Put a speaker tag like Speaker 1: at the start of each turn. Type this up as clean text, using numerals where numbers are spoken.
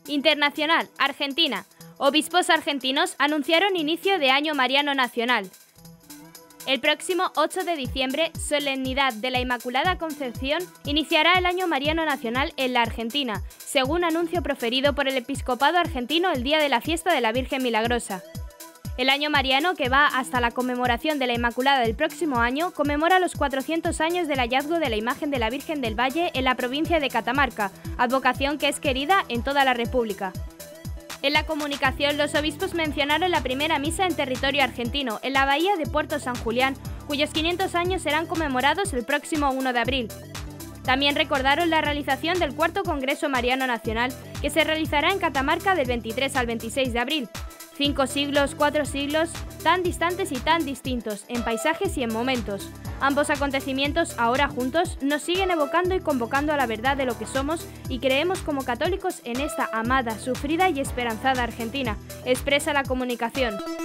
Speaker 1: Internacional, Argentina. Obispos argentinos anunciaron inicio de Año Mariano Nacional. El próximo 8 de diciembre, solemnidad de la Inmaculada Concepción, iniciará el Año Mariano Nacional en la Argentina, según anuncio proferido por el Episcopado argentino el día de la fiesta de la Virgen Milagrosa. El Año Mariano, que va hasta la conmemoración de la Inmaculada del próximo año, conmemora los 400 años del hallazgo de la imagen de la Virgen del Valle en la provincia de Catamarca, advocación que es querida en toda la República. En la comunicación, los obispos mencionaron la primera misa en territorio argentino, en la bahía de Puerto San Julián, cuyos 500 años serán conmemorados el próximo 1 de abril. También recordaron la realización del cuarto Congreso Mariano Nacional, que se realizará en Catamarca del 23 al 26 de abril. 5 siglos, 4 siglos, tan distantes y tan distintos, en paisajes y en momentos. Ambos acontecimientos, ahora juntos, nos siguen evocando y convocando a la verdad de lo que somos y creemos como católicos en esta amada, sufrida y esperanzada Argentina, expresa la comunicación.